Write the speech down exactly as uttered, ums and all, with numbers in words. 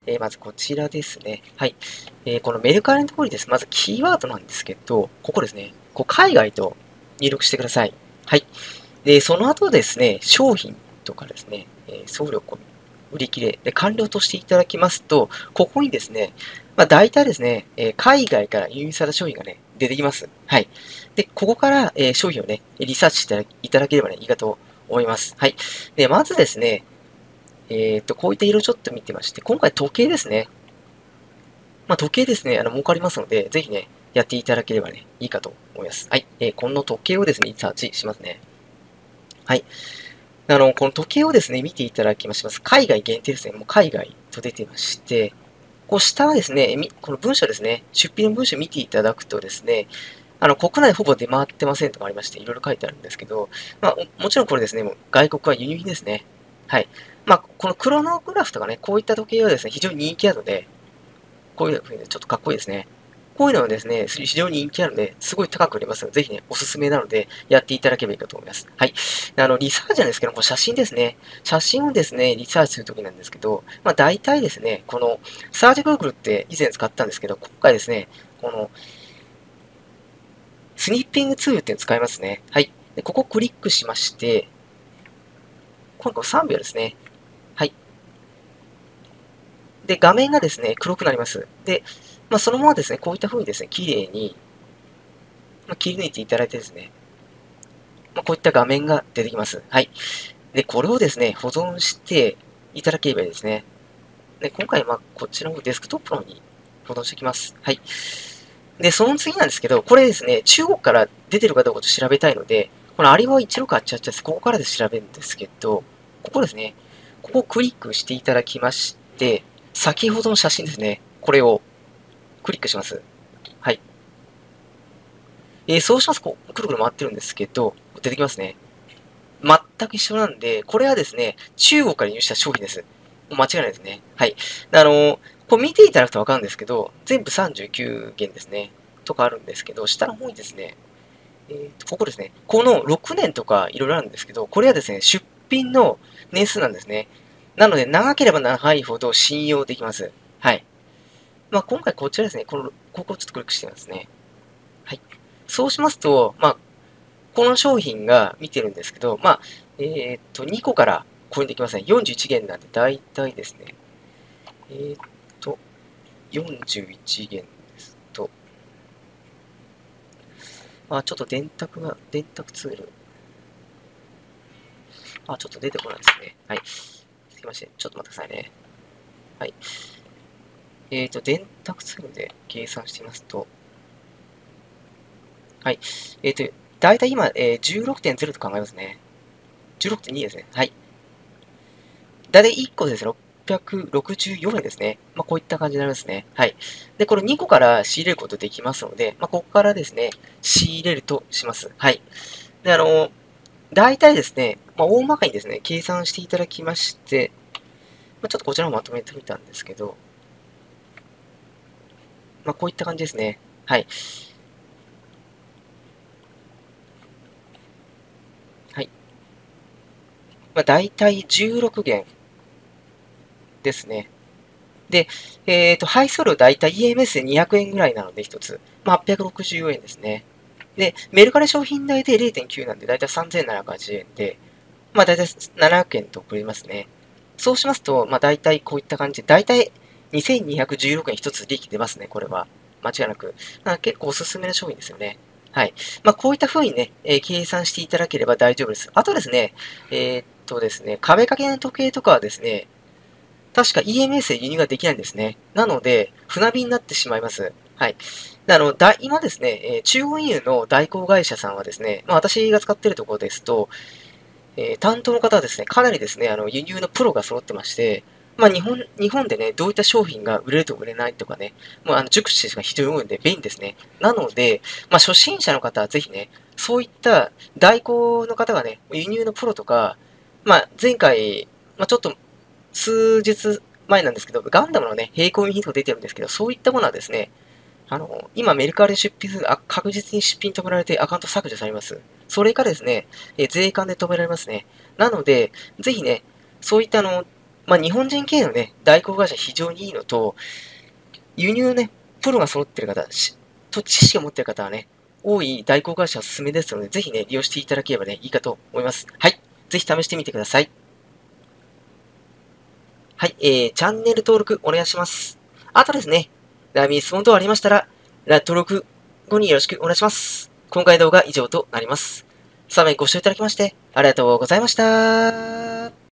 えーまずこちらですね。はい。えーこのメルカリのところにです。まずキーワードなんですけど、ここですね。こう海外と入力してください。はい。で、その後ですね、商品とかですね、えー送料込み、売り切れで完了としていただきますと、ここにですね、まあ、大体ですね、えー海外から輸入された商品がね、出てきます。はい。で、ここから、えー商品をね、リサーチしていただければね、いいかと思います。はい。で、まずですね、えっと、こういった色ちょっと見てまして、今回時計ですね。まあ、時計ですね、あの、儲かりますので、ぜひね、やっていただければね、いいかと思います。はい。えーこの時計をですね、リサーチしますね。はい。あの、この時計をですね、見ていただきまします。海外限定ですね。もう海外と出てまして、こう下はですね、この文章ですね、出品の文章を見ていただくとですね、あの、国内ほぼ出回ってませんとかありまして、いろいろ書いてあるんですけど、まあ、もちろんこれですね、もう外国は輸入品ですね。はい。まあ、このクロノグラフとかね、こういった時計はですね、非常に人気あるので、こういうふうにちょっとかっこいいですね。こういうのはですね、非常に人気あるので、すごい高く売れますので、ぜひね、おすすめなので、やっていただければいいかと思います。はい。あの、リサーチなんですけども、写真ですね。写真をですね、リサーチするときなんですけど、まあ、大体ですね、この、サーチ Google って以前使ったんですけど、今回ですね、この、スニッピングツールっていうのを使いますね。はい。でここをクリックしまして、今度さんびょうですね。はい。で、画面がですね、黒くなります。で、まあ、そのままですね、こういった風にですね、綺麗に、まあ、切り抜いていただいてですね、まあ、こういった画面が出てきます。はい。で、これをですね、保存していただければいいですね。で、今回、まあ、こっちのデスクトップの方に保存しておきます。はい。で、その次なんですけど、これですね、中国から出てるかどうかと調べたいので、このアリババいちろくはちはちです。ここからで調べるんですけど、ここですね。ここをクリックしていただきまして、先ほどの写真ですね。これをクリックします。はい。えー、そうしますと、くるくる回ってるんですけど、出てきますね。全く一緒なんで、これはですね、中国から輸入した商品です。間違いないですね。はい。あの、こう見ていただくとわかるんですけど、全部さんじゅうきゅうげんですね。とかあるんですけど、下の方にですね、えーと、ここですね。このろくねんとかいろいろあるんですけど、これはですね、出品の年数なんですね。なので、長ければ長いほど信用できます。はい。まあ、今回こちらですね、この、ここをちょっとクリックしてみますね。はい。そうしますと、まあ、この商品が見てるんですけど、まあ、えーっと、にこから購入できません。よんじゅういちげんなんで、だいたいですね、えーっと、よんじゅういちげんですと、あ、ちょっと電卓が、電卓ツール、あ、ちょっと出てこないですね。はい。すいません。ちょっと待ってくださいね。はい。えーっと、電卓ツールで計算してみますと、はい。えーっと、だいたい今、えー、じゅうろくてんゼロと考えますね。じゅうろくてんにですね。はい。だいたいいっこですね、ろっぴゃくろくじゅうよえんですね。まあ、こういった感じになりますね。はい。で、これにこから仕入れることできますので、まあ、ここからですね、仕入れるとします。はい。で、あの、大体ですね、まあ、大まかにですね、計算していただきまして、まあ、ちょっとこちらもまとめてみたんですけど、まあ、こういった感じですね。はい。はい。まあ、大体じゅうろくげんですね。で、えっと、配送料大体 イーエムエス でにひゃくえんぐらいなので、一つ。まあ、はっぴゃくろくじゅうえんですね。で、メルカリ商品代で れいてんきゅう なんで、だいたいさんぜんななひゃくはちじゅうえんで、まあ、だいたいななひゃくえんと送りますね。そうしますと、まあ、だいたいこういった感じで、だいたいにせんにひゃくじゅうろくえん一つ利益出ますね、これは。間違いなく。な結構おすすめの商品ですよね。はい。まあ、こういった風にね、えー計算していただければ大丈夫です。あとですね、えーっとですね、壁掛けの時計とかはですね、確か イーエムエス で輸入ができないんですね。なので、船便になってしまいます。はい。であの、だ今ですね、えー中央輸入の代行会社さんはですね、まあ、私が使っているところですと、えー担当の方はですね、かなりですね、あの、輸入のプロが揃ってまして、まあ、日本、日本でね、どういった商品が売れると売れないとかね、もうあの、熟知が非常に多いので便利ですね。なので、まあ、初心者の方はぜひね、そういった代行の方がね、輸入のプロとか、まあ、前回、まあ、ちょっと数日前なんですけど、ガンダムのね、並行輸品とか出てるんですけど、そういったものはですね、あの、今メルカリで出品する、あ確実に出品止められてアカウント削除されます。それからですね、え税関で止められますね。なので、ぜひね、そういったあの、 まあ、日本人系のね、代行会社非常にいいのと、輸入ね、プロが揃ってる方、しと知識を持ってる方はね、多い代行会社おすすめですので、ぜひね、利用していただければね、いいかと思います。はい。ぜひ試してみてください。はい。えー、チャンネル登録お願いします。あとですね、悩み質問等ありましたら、登録後によろしくお願いします。今回動画以上となります。最後までご視聴いただきまして、ありがとうございました。